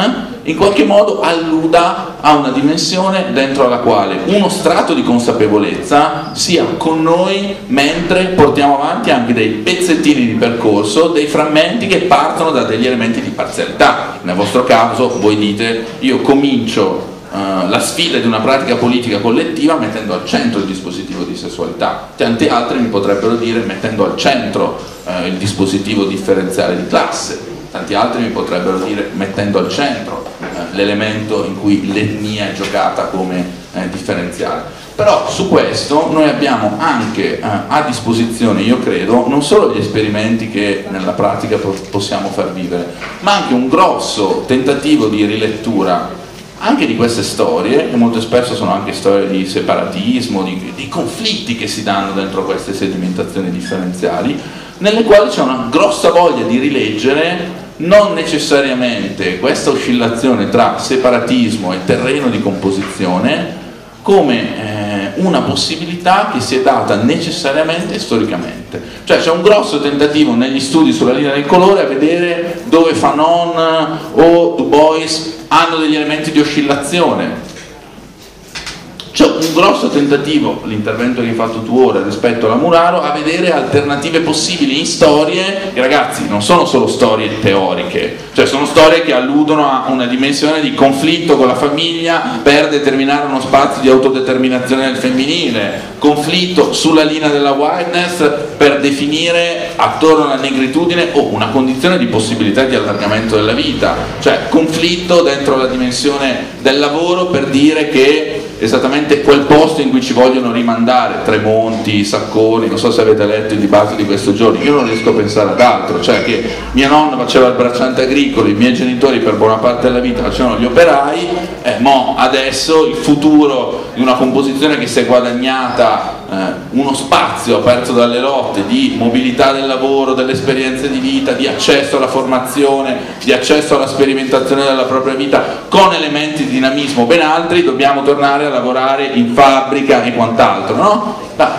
in qualche modo alluda a una dimensione dentro alla quale uno strato di consapevolezza sia con noi mentre portiamo avanti anche dei pezzettini di percorso, dei frammenti che partono da degli elementi di parzialità. Nel vostro caso voi dite io comincio Uh, la sfida di una pratica politica collettiva mettendo al centro il dispositivo di sessualità, tanti altri mi potrebbero dire mettendo al centro uh, il dispositivo differenziale di classe, tanti altri mi potrebbero dire mettendo al centro uh, l'elemento in cui l'etnia è giocata come uh, differenziale. Però su questo noi abbiamo anche uh, a disposizione, io credo, non solo gli esperimenti che nella pratica possiamo far vivere, ma anche un grosso tentativo di rilettura anche di queste storie, che molto spesso sono anche storie di separatismo, di, di conflitti che si danno dentro queste sedimentazioni differenziali, nelle quali c'è una grossa voglia di rileggere non necessariamente questa oscillazione tra separatismo e terreno di composizione come eh, una possibilità che si è data necessariamente storicamente. Cioè c'è un grosso tentativo negli studi sulla linea del colore a vedere dove Fanon o Du Bois hanno degli elementi di oscillazione. C'è un grosso tentativo, l'intervento che hai fatto tu ora rispetto alla Muraro, a vedere alternative possibili in storie che, ragazzi, non sono solo storie teoriche, cioè sono storie che alludono a una dimensione di conflitto con la famiglia per determinare uno spazio di autodeterminazione del femminile, conflitto sulla linea della whiteness per definire attorno alla negritudine o una condizione di possibilità di allargamento della vita, cioè conflitto dentro la dimensione del lavoro per dire che esattamente quel posto in cui ci vogliono rimandare Tremonti, Sacconi, non so se avete letto il dibattito di questo giorno, io non riesco a pensare ad altro, cioè che mia nonna faceva il bracciante agricolo, i miei genitori per buona parte della vita facevano gli operai, eh, mo adesso il futuro di una composizione che si è guadagnata eh, uno spazio aperto dalle lotte di mobilità del lavoro, delle esperienze di vita, di accesso alla formazione, di accesso alla sperimentazione della propria vita con elementi di dinamismo ben altri, dobbiamo tornare a lavorare in fabbrica e quant'altro, no? Ma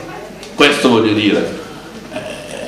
questo voglio dire, eh,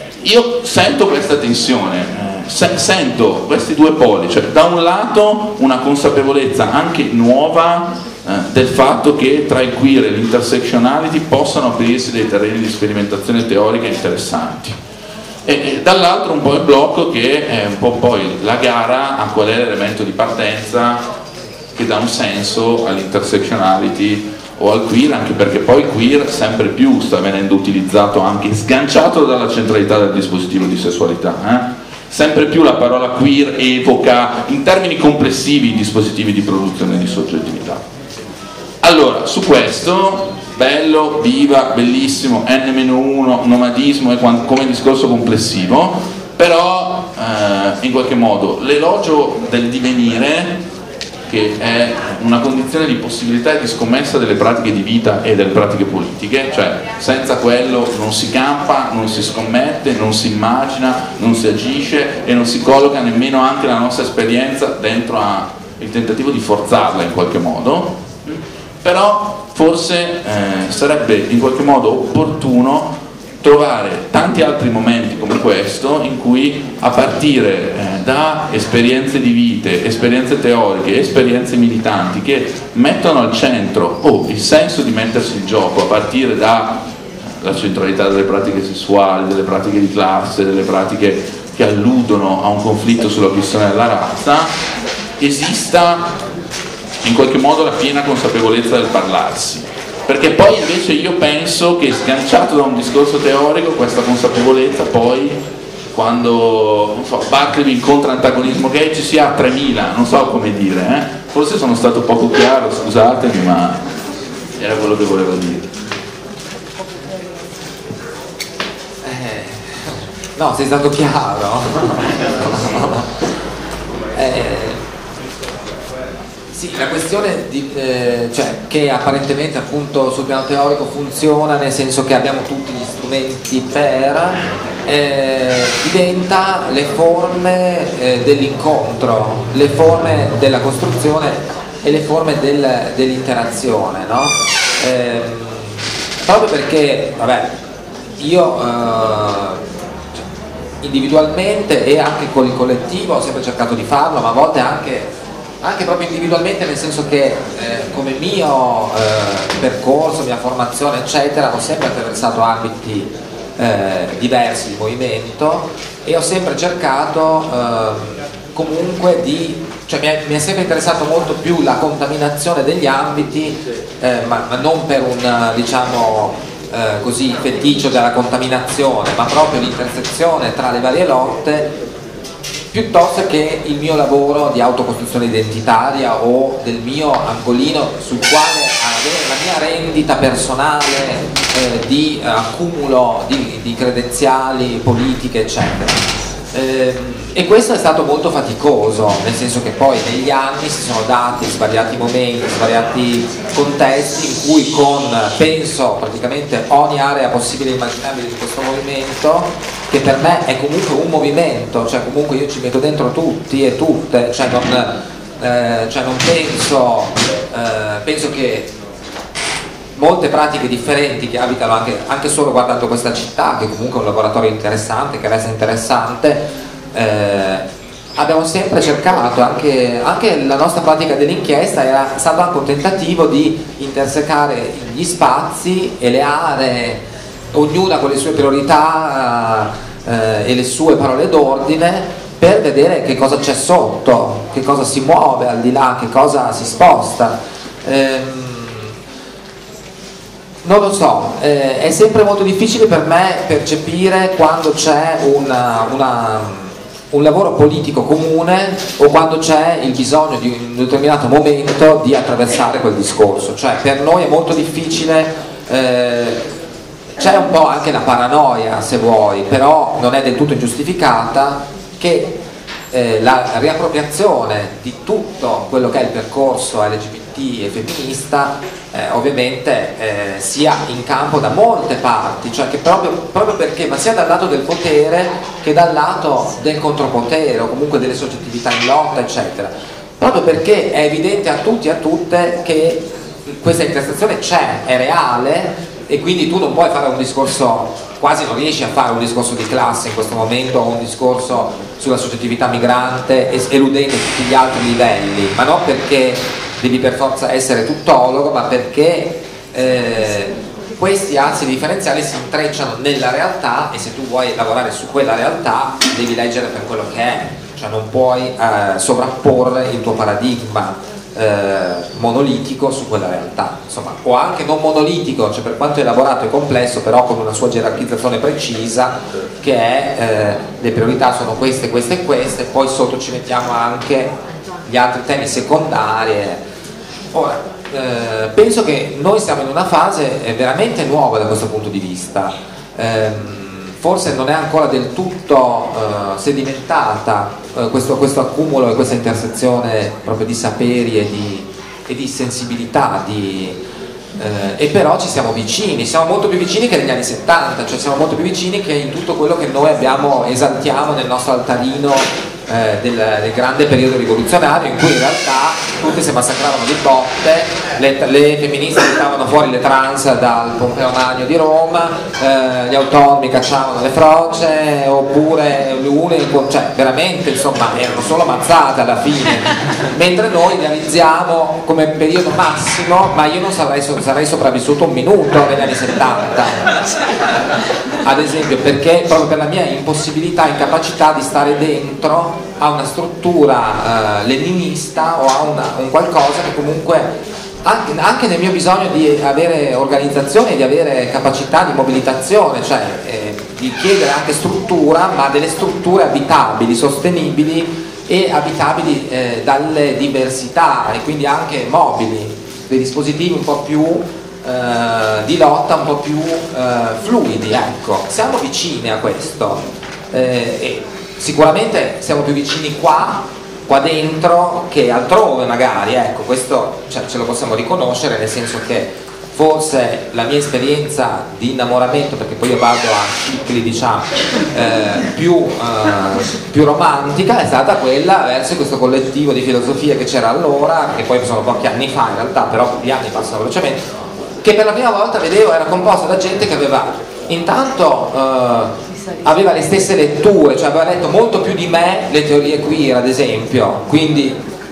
io sento questa tensione, eh, se, sento questi due poli, cioè da un lato una consapevolezza anche nuova eh, del fatto che tra il queer e l'intersectionality possano aprirsi dei terreni di sperimentazione teorica interessanti, e, e dall'altro un po' il blocco che è un po' poi la gara a qual è l'elemento di partenza che dà un senso all'intersectionality o al queer, anche perché poi il queer sempre più sta venendo utilizzato anche sganciato dalla centralità del dispositivo di sessualità, eh? Sempre più la parola queer evoca in termini complessivi i dispositivi di produzione di soggettività. Allora, su questo, bello, viva, bellissimo, enne meno uno, nomadismo come discorso complessivo, però eh, in qualche modo l'elogio del divenire, che è una condizione di possibilità e di scommessa delle pratiche di vita e delle pratiche politiche, cioè senza quello non si campa, non si scommette, non si immagina, non si agisce e non si colloca nemmeno anche la nostra esperienza dentro a il tentativo di forzarla in qualche modo. Però forse eh, sarebbe in qualche modo opportuno trovare tanti altri momenti come questo in cui a partire eh, da esperienze di vite, esperienze teoriche, esperienze militanti che mettono al centro oh, il senso di mettersi in gioco a partire dalla centralità delle pratiche sessuali, delle pratiche di classe, delle pratiche che alludono a un conflitto sulla questione della razza, esista in qualche modo la piena consapevolezza del parlarsi. Perché poi invece io penso che sganciato da un discorso teorico questa consapevolezza poi quando non so, Bartleby incontra antagonismo gay ci sia a tremila, non so come dire, eh? Forse sono stato poco chiaro, scusatemi, ma era quello che volevo dire. Eh, no, sei stato chiaro. eh, Sì, la questione di, eh, cioè, che apparentemente appunto sul piano teorico funziona, nel senso che abbiamo tutti gli strumenti per, eh, diventa le forme eh, dell'incontro, le forme della costruzione e le forme del, dell'interazione, no? Eh, proprio perché, vabbè, io eh, individualmente e anche con il collettivo ho sempre cercato di farlo, ma a volte anche anche proprio individualmente, nel senso che eh, come mio eh, percorso, mia formazione eccetera, ho sempre attraversato ambiti eh, diversi di movimento e ho sempre cercato eh, comunque di, cioè mi è, mi è sempre interessato molto più la contaminazione degli ambiti, eh, ma, ma non per un diciamo eh, così feticcio della contaminazione, ma proprio l'intersezione tra le varie lotte, piuttosto che il mio lavoro di autocostruzione identitaria o del mio angolino sul quale avere la mia rendita personale eh, di eh, accumulo di, di credenziali politiche eccetera. Eh, e questo è stato molto faticoso, nel senso che poi negli anni si sono dati svariati momenti, svariati contesti in cui con, penso, praticamente ogni area possibile e immaginabile di questo movimento, che per me è comunque un movimento, cioè comunque io ci metto dentro tutti e tutte, cioè non, eh, cioè non penso, eh, penso che molte pratiche differenti che abitano anche, anche solo guardando questa città, che comunque è un laboratorio interessante, che resta interessante, eh, abbiamo sempre cercato, anche, anche la nostra pratica dell'inchiesta era stato anche un tentativo di intersecare gli spazi e le aree, ognuna con le sue priorità eh, e le sue parole d'ordine, per vedere che cosa c'è sotto, che cosa si muove al di là, che cosa si sposta. Ehm, Non lo so, eh, è sempre molto difficile per me percepire quando c'è una, una, un lavoro politico comune o quando c'è il bisogno di un determinato momento di attraversare quel discorso. Cioè per noi è molto difficile, eh, c'è un po' anche la paranoia se vuoi, però non è del tutto ingiustificata, che eh, la riappropriazione di tutto quello che è il percorso L G B T e femminista eh, ovviamente eh, sia in campo da molte parti, cioè che proprio, proprio perché, ma sia dal lato del potere che dal lato del contropotere o comunque delle soggettività in lotta eccetera, proprio perché è evidente a tutti e a tutte che questa intersezione c'è, è reale, e quindi tu non puoi fare un discorso, quasi non riesci a fare un discorso di classe in questo momento o un discorso sulla soggettività migrante eludendo tutti gli altri livelli, ma non perché devi per forza essere tuttologo, ma perché eh, questi assi differenziali si intrecciano nella realtà e se tu vuoi lavorare su quella realtà devi leggere per quello che è, cioè non puoi eh, sovrapporre il tuo paradigma eh, monolitico su quella realtà, insomma, o anche non monolitico, cioè per quanto elaborato e complesso, però con una sua gerarchizzazione precisa, che è eh, le priorità sono queste, queste e queste, poi sotto ci mettiamo anche gli altri temi secondari. Ora, eh, penso che noi siamo in una fase veramente nuova da questo punto di vista, eh, forse non è ancora del tutto eh, sedimentata eh, questo, questo accumulo e questa intersezione proprio di saperi e di, e di sensibilità, di, eh, e però ci siamo vicini, siamo molto più vicini che negli anni settanta, cioè siamo molto più vicini che in tutto quello che noi abbiamo, esaltiamo nel nostro altarino Eh, del, del grande periodo rivoluzionario, in cui in realtà tutti si massacravano di botte, le, le femministe buttavano fuori le trans dal Pompeo Magno di Roma, eh, gli autonomi cacciavano le froce, oppure l'une, cioè veramente insomma erano solo mazzate alla fine, mentre noi realizziamo come periodo massimo, ma io non sarei, sarei sopravvissuto un minuto negli anni settanta, ad esempio, perché proprio per la mia impossibilità, incapacità di stare dentro a una struttura eh, leninista o a una, un qualcosa che comunque anche, anche nel mio bisogno di avere organizzazione, di avere capacità di mobilitazione, cioè eh, di chiedere anche struttura, ma delle strutture abitabili, sostenibili e abitabili eh, dalle diversità e quindi anche mobili, dei dispositivi un po' più eh, di lotta, un po' più eh, fluidi, ecco. Siamo vicini a questo eh, e sicuramente siamo più vicini qua, qua dentro che altrove magari, ecco, questo cioè, ce lo possiamo riconoscere, nel senso che forse la mia esperienza di innamoramento, perché poi io vado a cicli diciamo eh, più, eh, più romantica, è stata quella verso questo collettivo di filosofia che c'era allora, che poi sono pochi anni fa in realtà, però gli anni passano velocemente, che per la prima volta vedevo era composta da gente che aveva intanto eh, aveva le stesse letture, cioè aveva letto molto più di me le teorie queer ad esempio, quindi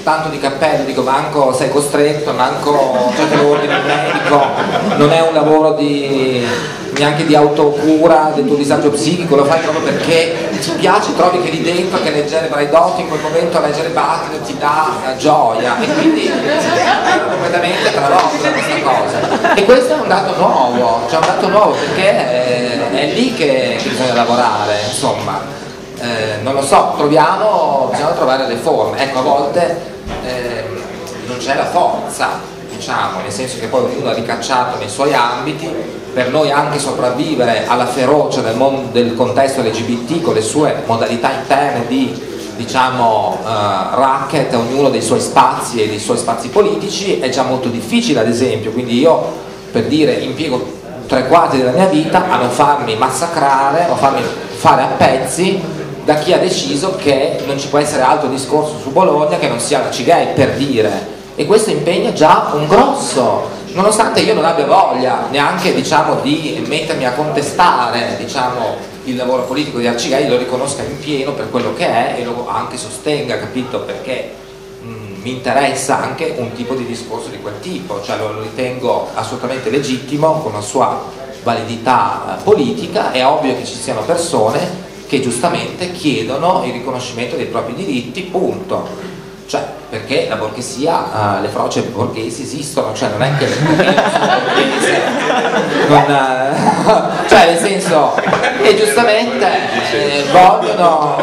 tanto di cappello, dico manco sei costretto, manco cioè te lo ordina il medico, non è un lavoro di, neanche di autocura del tuo disagio psichico, lo fai proprio perché ti piace, trovi che lì dentro che leggere Braidotto in quel momento, leggere Butler ti dà uh, gioia e quindi è completamente travolta questa cosa. E questo è un dato nuovo, cioè un dato nuovo perché è, è lì che, che bisogna lavorare, insomma. Eh, non lo so, troviamo, bisogna trovare le forme, ecco a volte eh, non c'è la forza, diciamo, nel senso che poi ognuno è ricacciato nei suoi ambiti, per noi anche sopravvivere alla ferocia del, mondo, del contesto L G B T con le sue modalità interne di, diciamo, uh, racket, ognuno dei suoi spazi e dei suoi spazi politici è già molto difficile, ad esempio, quindi io per dire impiego tre quarti della mia vita a non farmi massacrare o farmi fare a pezzi da chi ha deciso che non ci può essere altro discorso su Bologna che non sia la C-Gay, per dire, e questo impegna già un grosso, nonostante io non abbia voglia neanche, diciamo, di mettermi a contestare, diciamo, il lavoro politico di Arcigay, lo riconosca in pieno per quello che è e lo anche sostenga, capito, perché mh, mi interessa anche un tipo di discorso di quel tipo, cioè lo, lo ritengo assolutamente legittimo, con una sua validità eh, politica. È ovvio che ci siano persone che giustamente chiedono il riconoscimento dei propri diritti, punto. Cioè, perché la borghesia, uh, le froce borghesi esistono, cioè non è che le borghese non, uh, cioè nel senso, e giustamente eh, vogliono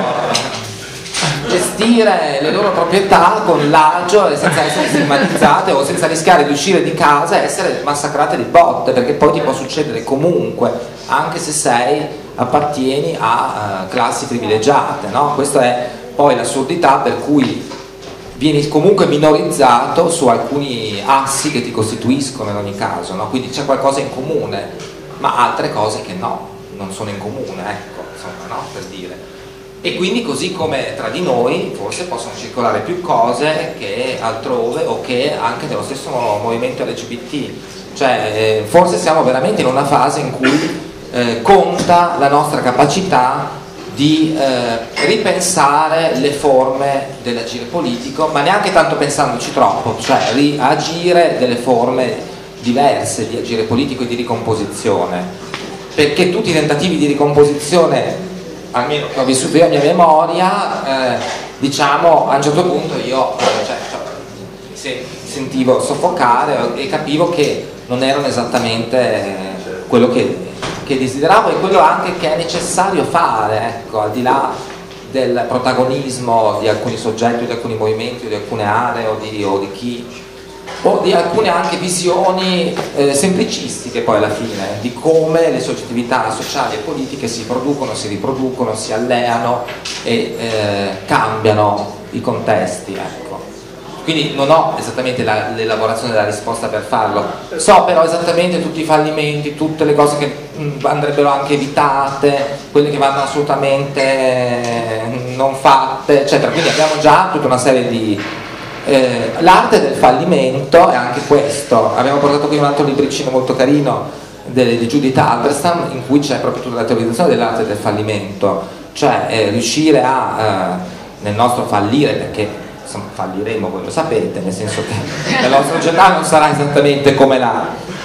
gestire le loro proprietà con l'agio e senza essere stigmatizzate o senza rischiare di uscire di casa e essere massacrate di botte, perché poi ti può succedere comunque, anche se sei appartieni a uh, classi privilegiate, no? Questa è poi l'assurdità per cui vieni comunque minorizzato su alcuni assi che ti costituiscono in ogni caso, no? Quindi c'è qualcosa in comune, ma altre cose che no, non sono in comune, ecco, insomma, no? Per dire. E quindi così come tra di noi forse possono circolare più cose che altrove o che anche nello stesso movimento L G B T, cioè eh, forse siamo veramente in una fase in cui Eh, conta la nostra capacità di eh, ripensare le forme dell'agire politico, ma neanche tanto pensandoci troppo, cioè riagire delle forme diverse di agire politico e di ricomposizione, perché tutti i tentativi di ricomposizione, almeno che ho vissuto io a mia memoria, eh, diciamo a un certo punto io cioè, cioè, sentivo soffocare e capivo che non erano esattamente quello che che desideravo e quello anche che è necessario fare, ecco, al di là del protagonismo di alcuni soggetti, di alcuni movimenti, di alcune aree o di, o di chi, o di alcune anche visioni eh, semplicistiche poi alla fine, di come le soggettività sociali e politiche si producono, si riproducono, si alleano e eh, cambiano i contesti, ecco. Quindi non ho esattamente la, l'elaborazione della risposta per farlo, so però esattamente tutti i fallimenti, tutte le cose che mh, andrebbero anche evitate, quelle che vanno assolutamente eh, non fatte, eccetera. Quindi abbiamo già tutta una serie di... Eh, l'arte del fallimento è anche questo. Abbiamo portato qui un altro libricino molto carino di Judith Halberstam in cui c'è proprio tutta la teorizzazione dell'arte del fallimento, cioè eh, riuscire a, eh, nel nostro fallire, perché insomma falliremo, voi lo sapete, nel senso che la nostra società non sarà esattamente come la,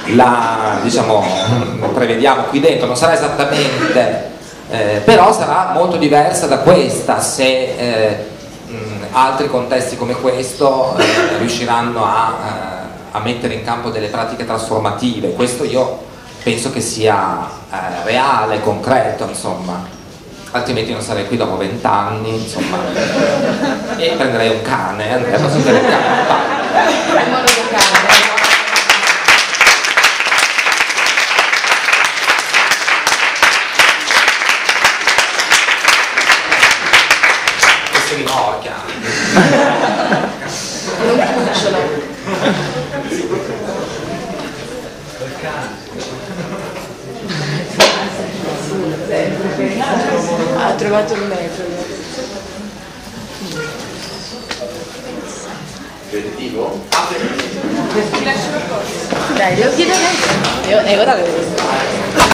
la diciamo, prevediamo qui dentro, non sarà esattamente, eh, però sarà molto diversa da questa se eh, mh, altri contesti come questo eh, riusciranno a, eh, a mettere in campo delle pratiche trasformative. Questo io penso che sia eh, reale, concreto, insomma. Altrimenti non sarei qui dopo vent'anni, insomma, e prenderei un cane, andrei a prendere un cane. E si rimorchia. Non cucciolo. Ha trovato il metodo. Aperitivo? Dai, devo chiedere. E ora devo